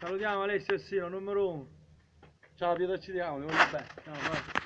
Salutiamo Alessio Ossino, numero 1. Ciao Pietro, ci vediamo, ti voglio bene. Ciao, vai.